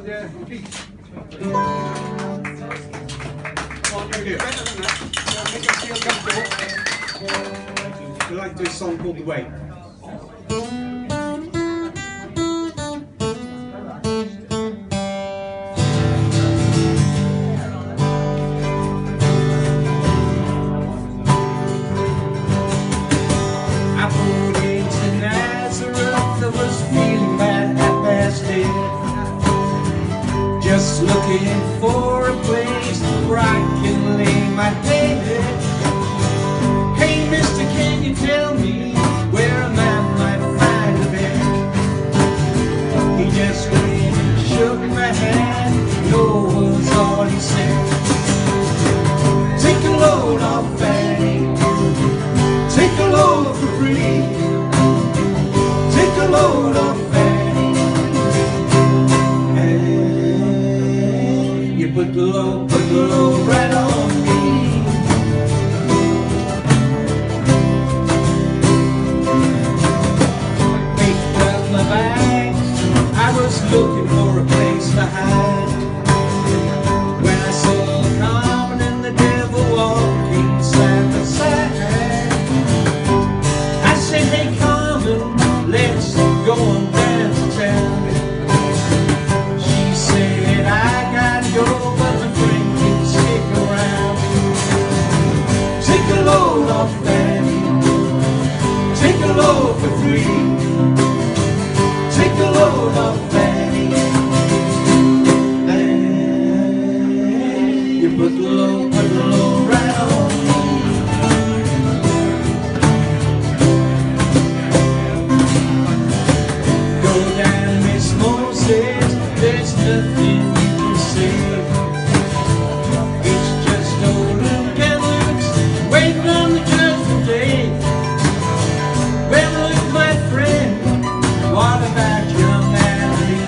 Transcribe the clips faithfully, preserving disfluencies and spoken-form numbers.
Yeah. Come on, you're good. Better than that. Yeah, make us feel comfortable. We like to do a song called The Way. I pulled into Nazareth, I was feeling bad half past eight. Just looking for a place where I can lay my head. Hey mister, can you tell me where a man might find a bed? He just went and shook my hand, no was all he said. Take a load off Fanny, take a load for free. Take a load off Fanny, and you put the load, put the load right on me. Picked up my bags, I was looking for a place to hide. When I saw Carmen and the devil walking side by side, I said, hey Carmen, let's go on down to town. She said, I gotta go, but my friend can stick around. Take a load off Fanny, take a load for free. Take a load off Fanny, and you put the load, put the load right on me. Go down, Miss Moses, there's nothing you can say. It's just old Luke and Luke's waiting on the judgment day. Well, look, my friend, what about young Natalie?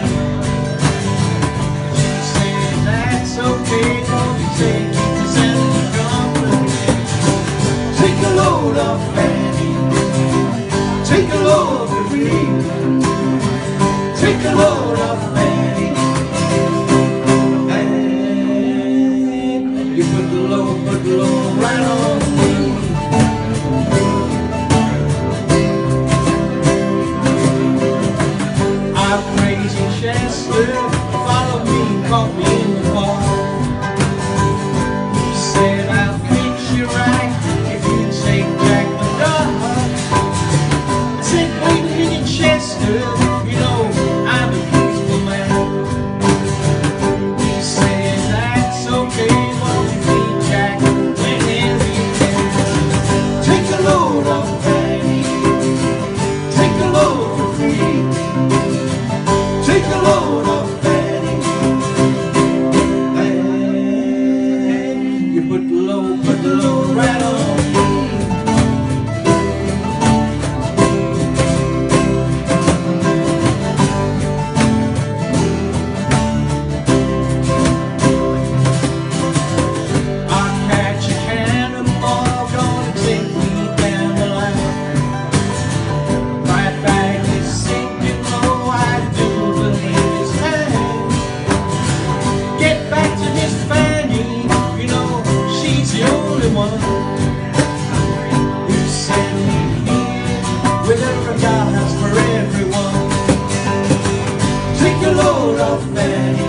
She said, that's okay, don't you take it, 'cause I'm company. Take a load off Fanny, take a load for free. Take a load off Fanny, and you put the load, put the load right on me. Our crazy Chester followed me, caught me in the bar. He said, I'll fix you right if you take Jack my dog. I said, wait a minute, Chester, you know I'm a peaceful man. He said, that's okay, won't you feed Jack whenever you can. Take a load off Fanny, take a load for free. Take a load off Fanny, and you put the load, put the load right on me. I'll catch a cannonball, gonna take me down the line. My bag is sinking low, I do believe it's time. Get back to Miss Fanny, you know she's the only one who sent me here with her regards for everyone. Take a load off Fanny,